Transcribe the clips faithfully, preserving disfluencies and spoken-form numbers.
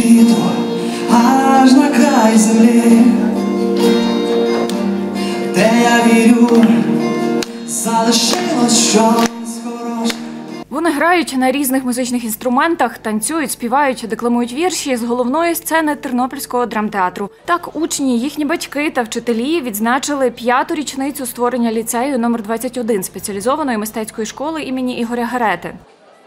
Аж на край землі, де я вірю, залишилось щось хороше. Вони грають на різних музичних інструментах, танцюють, співають, декламують вірші з головної сцени Тернопільського драмтеатру. Так учні, їхні батьки та вчителі відзначили п'яту річницю створення ліцею номер двадцять один спеціалізованої мистецької школи імені Ігоря Герети.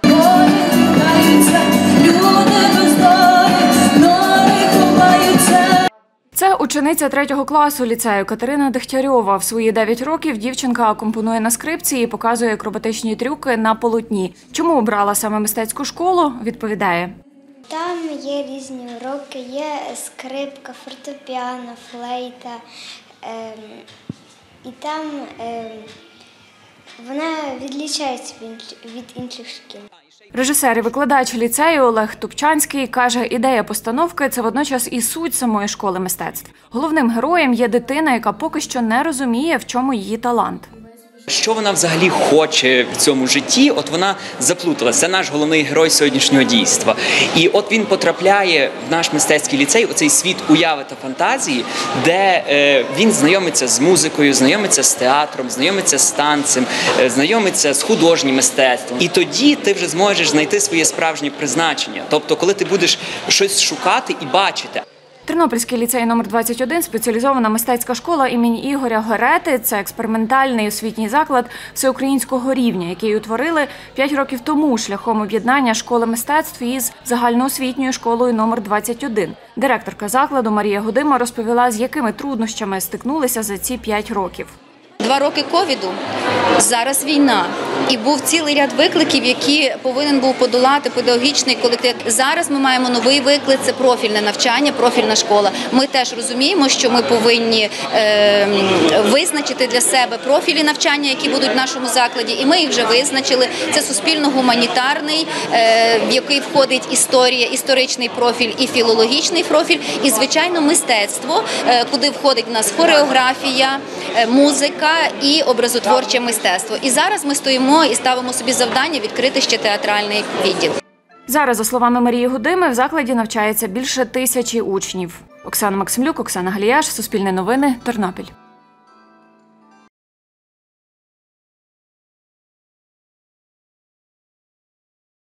Це учениця третього класу ліцею Катерина Дегтярьова. В свої дев'ять років дівчинка компонує на скрипці і показує акробатичні трюки на полотні. Чому обрала саме мистецьку школу, відповідає. Там є різні уроки, є скрипка, фортепіано, флейта. Ем, і там ем, вона відлічається від інших шкіл. Режисер і викладач ліцею Олег Тупчанський каже, ідея постановки – це водночас і суть самої школи мистецтв. Головним героєм є дитина, яка поки що не розуміє, в чому її талант. Що вона взагалі хоче в цьому житті, от вона заплуталася. Це наш головний герой сьогоднішнього дійства. І от він потрапляє в наш мистецький ліцей, у цей світ уяви та фантазії, де е, він знайомиться з музикою, знайомиться з театром, знайомиться з танцем, е, знайомиться з художнім мистецтвом. І тоді ти вже зможеш знайти своє справжнє призначення. Тобто, коли ти будеш щось шукати і бачити. Тернопільський ліцей номер двадцять один – спеціалізована мистецька школа імені Ігоря Герети. Це експериментальний освітній заклад всеукраїнського рівня, який утворили п'ять років тому шляхом об'єднання школи мистецтв із загальноосвітньою школою номер двадцять один. Директорка закладу Марія Гудима розповіла, з якими труднощами стикнулися за ці п'ять років. Два роки ковіду, зараз війна. І був цілий ряд викликів, які повинен був подолати педагогічний колектив. Зараз ми маємо новий виклик – це профільне навчання, профільна школа. Ми теж розуміємо, що ми повинні е, визначити для себе профілі навчання, які будуть в нашому закладі. І ми їх вже визначили. Це суспільно-гуманітарний, е, в який входить історія, історичний профіль і філологічний профіль. І, звичайно, мистецтво, е, куди входить в нас хореографія, е, музика і образотворче мистецтво. І зараз ми стоїмо і ставимо собі завдання відкрити ще театральний відділ. Зараз, за словами Марії Гудими, в закладі навчається більше тисячі учнів. Оксана Максимлюк, Оксана Галіяш, Суспільне новини, Тернопіль.